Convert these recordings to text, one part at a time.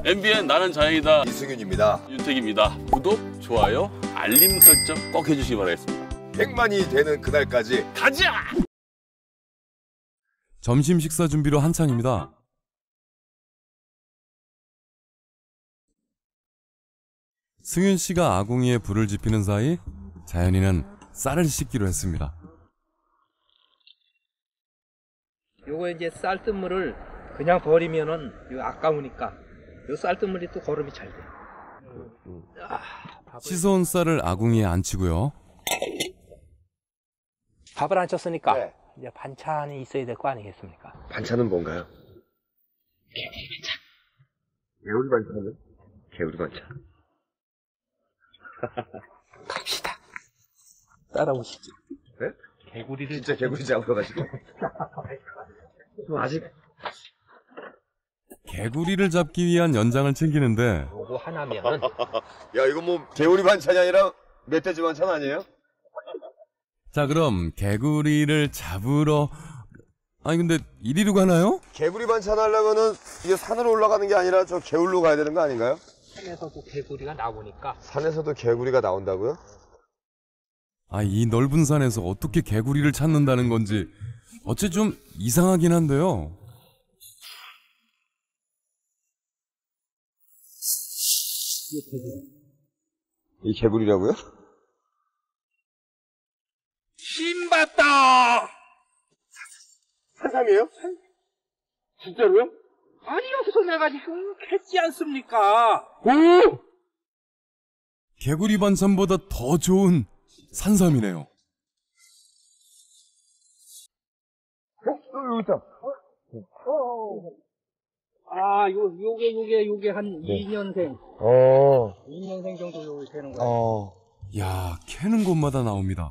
MBN 나는 자연이다. 이승윤입니다. 윤택입니다. 구독, 좋아요, 알림 설정 꼭 해주시기 바라겠습니다. 100만이 되는 그날까지 가자! 점심 식사 준비로 한창입니다. 승윤 씨가 아궁이에 불을 지피는 사이 자연이는 쌀을 씻기로 했습니다. 요거 이제 쌀뜨물을 그냥 버리면은 요 아까우니까 요 쌀뜨물이 또 거름이 잘 돼. 씻어온 쌀을 아궁이에 안치고요. 밥을 안 쳤으니까 네. 이제 반찬이 있어야 될 거 아니겠습니까? 반찬은 뭔가요? 개구리 반찬은? 개구리 반찬. 갑시다. 따라오시죠. 네? 개구리를 진짜 개구리 잡으러 가시고. 아직 개구리를 잡기 위한 연장을 챙기는데 요거 하나면은 야, 이거 뭐 개구리 반찬이 아니라 멧돼지 반찬 아니에요? 자, 그럼 개구리를 잡으러... 아니 근데 이리로 가나요? 개구리 반찬 하려면은 이게 산으로 올라가는 게 아니라 저 개울로 가야 되는 거 아닌가요? 산에서도 개구리가 나오니까 산에서도 개구리가 나온다고요? 아, 이 넓은 산에서 어떻게 개구리를 찾는다는 건지 어째 좀 이상하긴 한데요. 이 개구리라고요? 신봤다. 산삼이에요? 진짜로요? 아니 여기서 내가 지금 했지 않습니까? 개구리 반찬보다 더 좋은 산삼이네요. 여기 있다. 아, 요게 한 2년생. 2년생 정도 요거 되는 거예요. 야, 캐는 곳마다 나옵니다.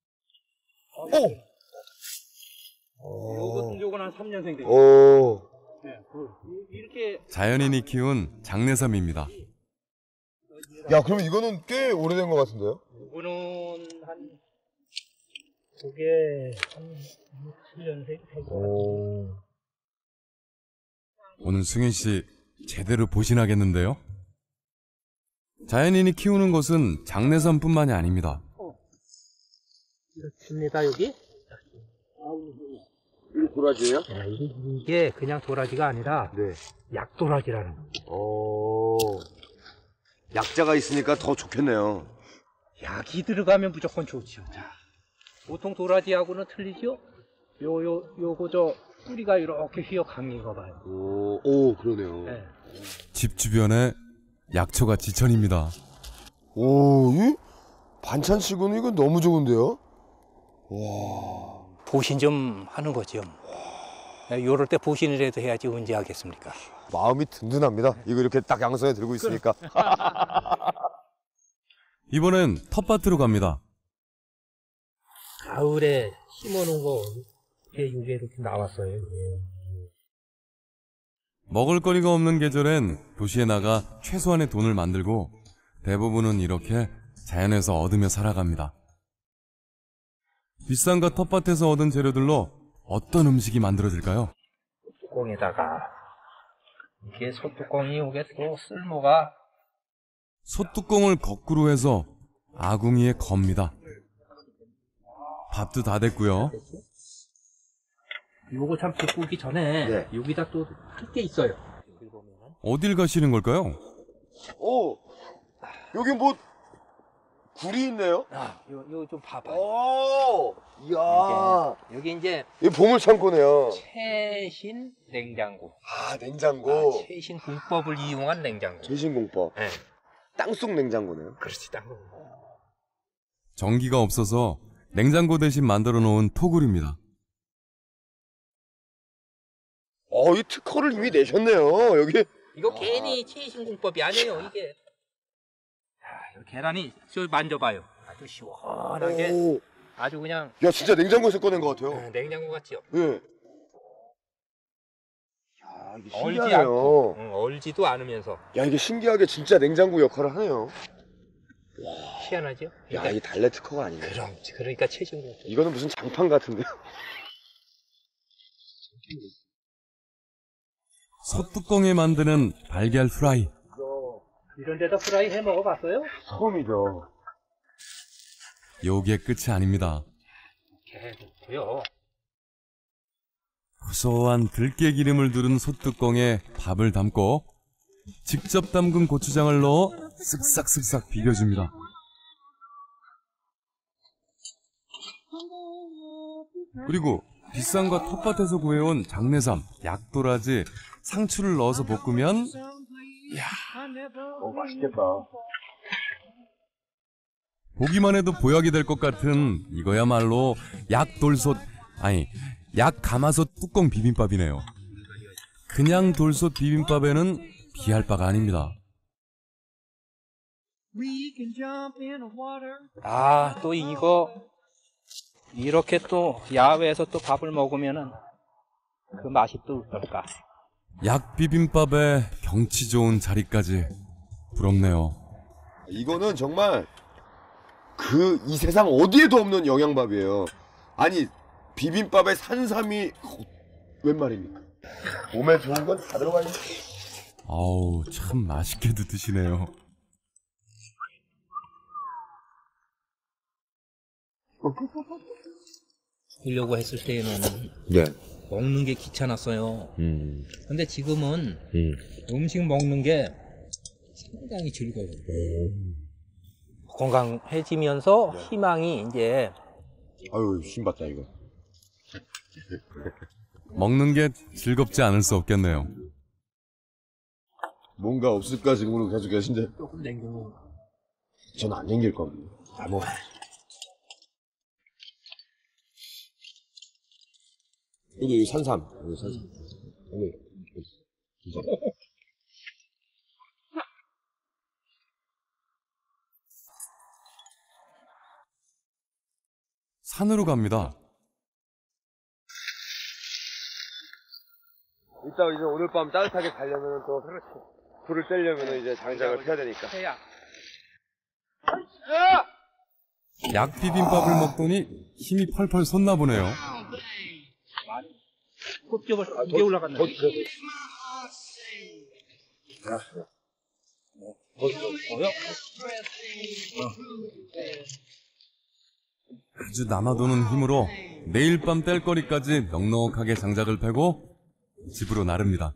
요건 한 3년생 되죠. 오. 네, 이렇게 자연인이 키운 장내삼입니다. 야, 그럼 이거는 꽤 오래된 것 같은데요? 요거는 그게 한 7년생 되고. 오. 오늘 승윤 씨 제대로 보신하겠는데요? 자연인이 키우는 것은 장내삼뿐만이 아닙니다. 이렇습니다, 여기. 이게 도라지예요? 네, 이게 그냥 도라지가 아니라 네. 약도라지라는 거. 오. 약자가 있으니까 더 좋겠네요. 약이 들어가면 무조건 좋죠. 자, 보통 도라지하고는 틀리죠? 요거 저 뿌리가 이렇게 휘어 감긴 거 봐요. 오, 그러네요. 네. 집 주변에 약초가 지천입니다. 오, 이 반찬치고는 이거 너무 좋은데요? 보신 좀 하는 거죠. 요럴 때 보신이라도 해야지 언제 하겠습니까? 마음이 든든합니다. 이거 이렇게 딱 양손에 들고 있으니까. 이번엔 텃밭으로 갑니다. 가을에 심어놓은 거 이게 이렇게 나왔어요. 예. 먹을거리가 없는 계절엔 도시에 나가 최소한의 돈을 만들고 대부분은 이렇게 자연에서 얻으며 살아갑니다. 뒷산과 텃밭에서 얻은 재료들로 어떤 음식이 만들어질까요? 뚜껑에다가 이게 소뚜껑이 오게 또 쓸모가 솥뚜껑을 거꾸로 해서 아궁이에 겁니다. 밥도 다 됐고요. 요거 참 볶기 전에 네. 여기다 또 할 게 있어요. 어딜 가시는 걸까요? 오, 여기 뭐 굴이 있네요. 요 좀 봐봐요. 오, 이야. 여기 이제 이 보물 창고네요. 최신 냉장고. 아, 냉장고. 최신 공법을 이용한 냉장고. 최신공법. 네. 땅속 냉장고네요. 그렇지, 딱. 전기가 없어서 냉장고 대신 만들어 놓은 토굴입니다. 이 특허를 이미 내셨네요. 여기. 이거 괜히 최신 공법이 아니에요, 이게. 자, 이 계란이 저 만져봐요. 아주 시원하게. 오. 아주 그냥 야, 진짜 냉장고에서 꺼낸 것 같아요. 냉장고 같죠. 예. 야, 이게 얼지 신기하네요. 않고, 얼지도 않으면서 야, 이게 신기하게 진짜 냉장고 역할을 하네요. 희한하죠. 야, 이 달래 특허가 아니네. 그러니까 최신 공법. 이거는 무슨 장판 같은데요? 소뚜껑에 만드는 달걀 프라이. 이런 데다 프라이 해 먹어봤어요? 처음이죠. 요게 끝이 아닙니다. 개좋고요. 고소한 들깨 기름을 두른 소뚜껑에 밥을 담고 직접 담근 고추장을 넣어 쓱싹쓱싹 비벼줍니다. 그리고 비싼 거 텃밭에서 구해온 장내삼, 약도라지, 상추를 넣어서 볶으면 맛있겠다. 보기만 해도 보약이 될 것 같은 이거야말로 약돌솥, 아니 약가마솥 뚜껑 비빔밥이네요. 그냥 돌솥 비빔밥에는 비할 바가 아닙니다. 아, 또 이거 이렇게 또 야외에서 또 밥을 먹으면은 그 맛이 또 어떨까? 약 비빔밥에 경치 좋은 자리까지 부럽네요. 이거는 정말 이 세상 어디에도 없는 영양밥이에요. 아니 비빔밥에 산삼이 웬 말입니까? 몸에 좋은 건 다 들어가 있는. 아우 참 맛있게도 드시네요. 하려고 했을 때는 네. 먹는 게 귀찮았어요. 근데 지금은 음식 먹는 게 상당히 즐거워요. 건강해지면서 희망이 이제 아유 신받다 이거. 먹는 게 즐겁지 않을 수 없겠네요. 뭔가 없을까 지금으로 계속 계신데. 조금 냉겨. 저는 안 챙길 겁니다. 뭐 여기 산삼. 여기 산삼. 여기. 진짜. 산으로 갑니다. 이따 이제 오늘 밤 따뜻하게 자려면 또 불을 떼려면 이제 장작을 펴야 되니까. 약 비빔밥을 먹더니 힘이 펄펄 솟나 보네요. 껍질을 이게 올라갔네. 아주 남아도는 힘으로 내일 밤 뗄 거리까지 넉넉하게 장작을 패고 집으로 나릅니다.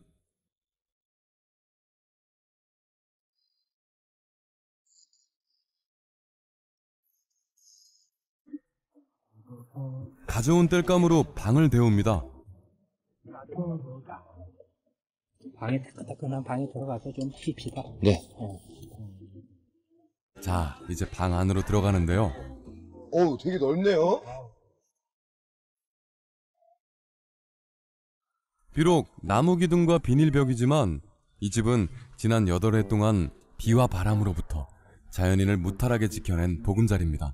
가져온 땔감으로 방을 데웁니다. 방에 따끈따끈한 방에 들어가서 좀 쉽시다. 네. 자, 이제 방 안으로 들어가는데요. 어우 되게 넓네요. 비록 나무 기둥과 비닐벽이지만 이 집은 지난 8해 동안 비와 바람으로부터 자연인을 무탈하게 지켜낸 보금자리입니다.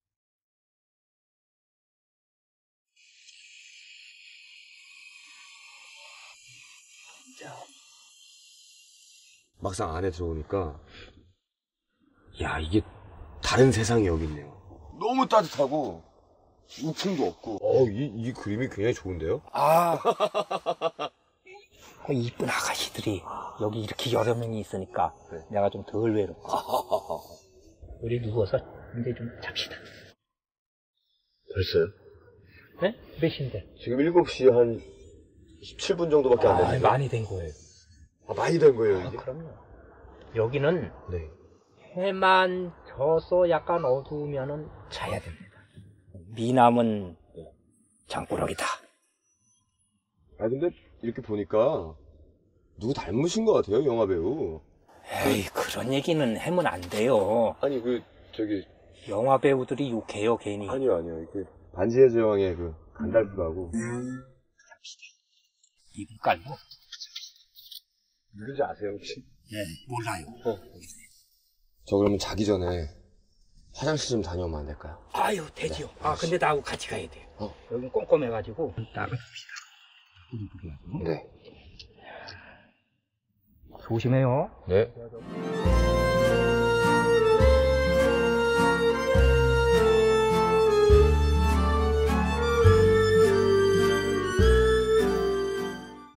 막상 안에 들어오니까 야 이게 다른 세상이 여기 있네요. 너무 따뜻하고 우풍도 없고 이 그림이 굉장히 좋은데요? 그 이쁜 아가씨들이 여기 이렇게 여러 명이 있으니까 내가 좀 덜 외로워. 우리 누워서 이제 좀 잡시다. 벌써요? 네? 몇 시인데? 지금 7시 한 17분 정도밖에 안 됐는데 많이 된 거예요. 많이 된 거예요 이제? 그럼요. 여기는 네. 해만 져서 약간 어두우면은 자야 됩니다. 미남은 장꾸러기다. 근데 이렇게 보니까 누구 닮으신 것 같아요 영화배우. 에이, 그런 얘기는 하면 안 돼요. 아니 영화 배우들이 욕해요, 괜히. 아니요 이렇게 반지의 제왕의 그 간달프라고. 입을 깔고. 누군지 아세요 혹시? 네, 몰라요. 저 그러면 자기 전에 화장실 좀 다녀오면 안 될까요? 아유, 되지요. 근데 나하고 같이 가야 돼요. 여기 꼼꼼해가지고. 나가봅시다. 네. 조심해요. 네.